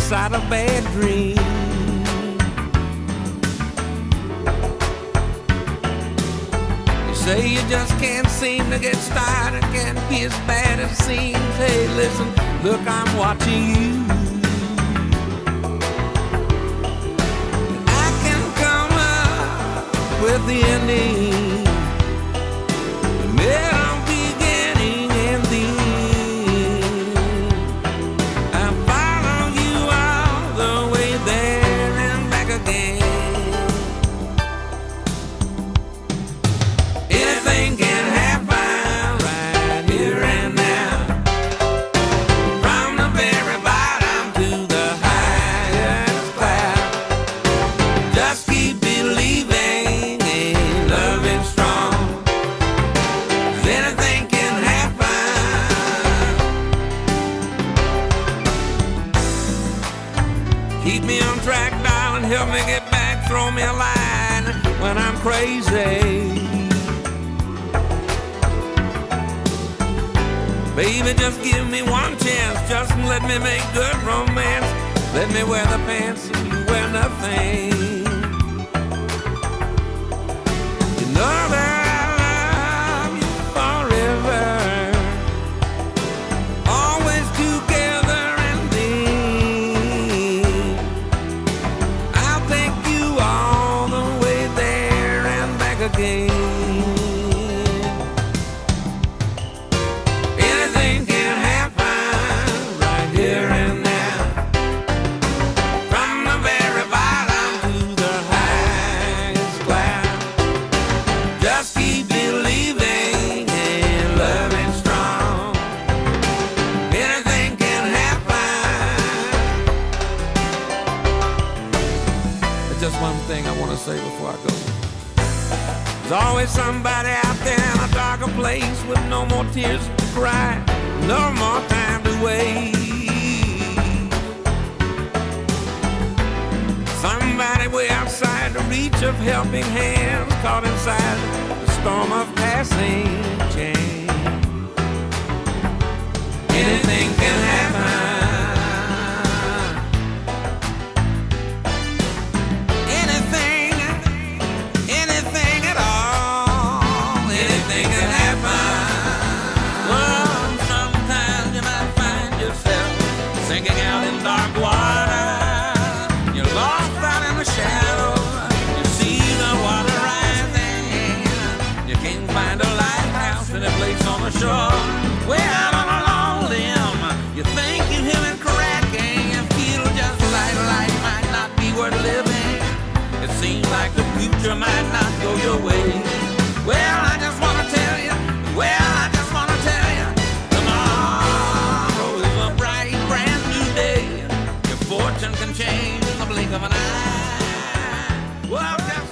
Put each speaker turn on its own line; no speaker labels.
inside a bad dream. You say you just can't seem to get started, can't be as bad as it seems. Hey, listen, look, I'm watching you. I can come up with the ending, the middle, beginning, and the end. I follow you all the way there and back again. Anything can happen right here and now, from the very bottom to the highest cloud. Just keep believing and loving strong, 'cause anything can happen. Keep me on track, darling, help me get back, throw me a line when I'm crazy. Baby, just give me one chance, just let me make good romance. Let me wear the pants and you wear nothing. You know that I love you forever, always together and then I'll take you all the way there and back again. Anything can happen right here and now, from the very bottom to the highest cloud. Just keep believing and loving strong. Anything can happen. There's just one thing I want to say before I go. There's always somebody out there in a darker place with no more tears to cry, no more time to wait. Somebody way outside the reach of helping hands, caught inside the storm of passing change. Anything can happen. Anything, anything at all. Anything can happen. Well, sometimes you might find yourself sinking out in dark water. You're lost out in the shadows. You see the water rising. You can't find a lighthouse in a place on the shore. Way out on a long limb, you think you hear it cracking. You feel just like life might not be worth living. It seems like the future might not go your way. Well, I just want to tell you, well, I just want to tell you, tomorrow is a bright, brand new day. Your fortune can change in the blink of an eye. Well,